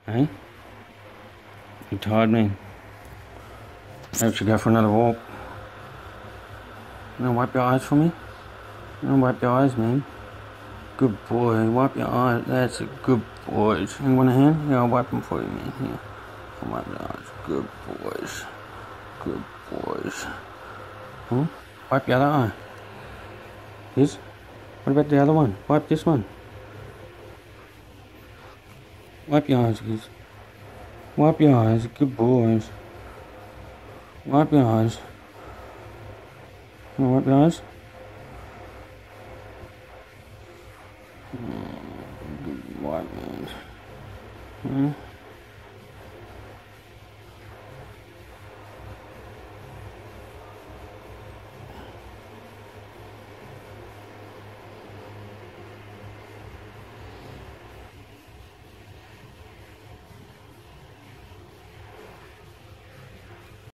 Hey? You tired, man? Perhaps you go for another walk. You wanna wipe your eyes for me? You wanna wipe your eyes, man? Good boy. Wipe your eyes. That's a good boy. You want a hand? Yeah, I'll wipe them for you, man. Here. I'll wipe your eyes. Good boys. Good boys. Huh? Wipe the other eye. This? What about the other one? Wipe this one. Wipe your eyes, kids. Wipe your eyes. Good boys. Wipe your eyes. You wanna wipe your eyes? Good wipe, man. Huh?